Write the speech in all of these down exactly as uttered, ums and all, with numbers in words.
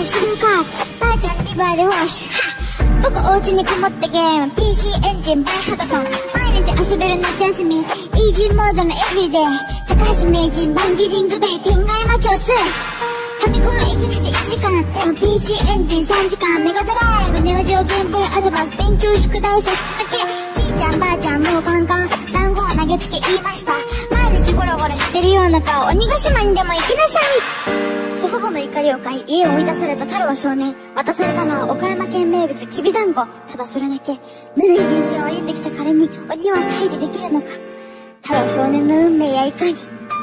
知るかばあちゃんリバーでウォッシュ。僕お家にこもってゲーム ピーシー エンジン by ハドソン。毎日遊べる夏休みイージーモードのエブリデイ。高橋名人バンギリングベイ天外魔共通。ファミコンいちにちいちじかんでも ピーシー エンジンさんじかん。メガドライブネオジオゲームボーイアドバンス。勉強宿題そっちだけ。じいちゃんばあちゃんもうガンガン団子を投げつけ言いました。毎日ゴロゴロしてるような顔鬼ヶ島にでも行きなさい。祖父母の怒りを買い家を追い出された太郎少年。渡されたのは岡山県名物きびだんご。ただそれだけ。ぬるい人生を歩んできた彼に鬼は退治できるのか。太郎少年の運命やいかに。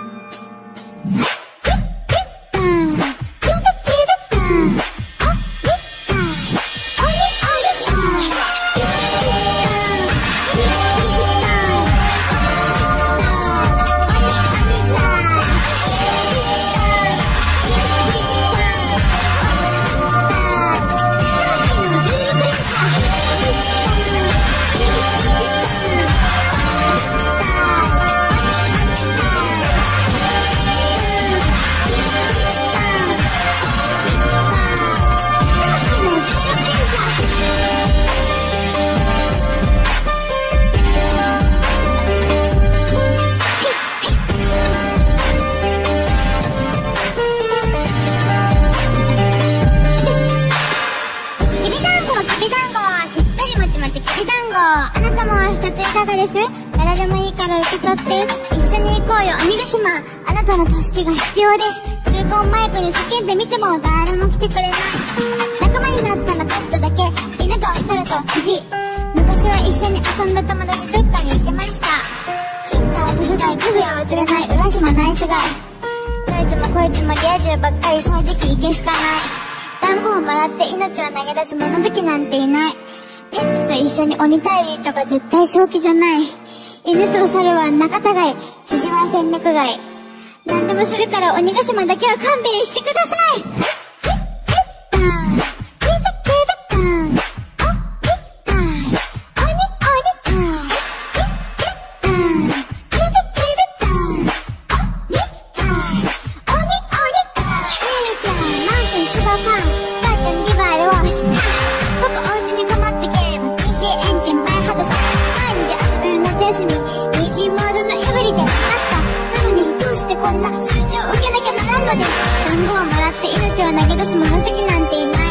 あなたも一ついかがです？誰でもいいから受け取って一緒に行こうよ鬼ヶ島。あなたの助けが必要です。通行マイクに叫んでみても誰も来てくれない。仲間になったのペットだけ。犬と猿と羊。昔は一緒に遊んだ友達どっかに行きました。金太ブフガイ家具や忘れない浦島ナイスガイ。どいつもこいつもリア充ばっかり正直いけすかない。団子をもらって命を投げ出す物好きなんていない。ペットと一緒に鬼退治とか絶対正気じゃない。犬と猿は仲違い。キジは戦略外。何でもするから鬼ヶ島だけは勘弁してください。こんな集中受けなきゃならんのです。団子をもらって命を投げ出す物好きなんていない。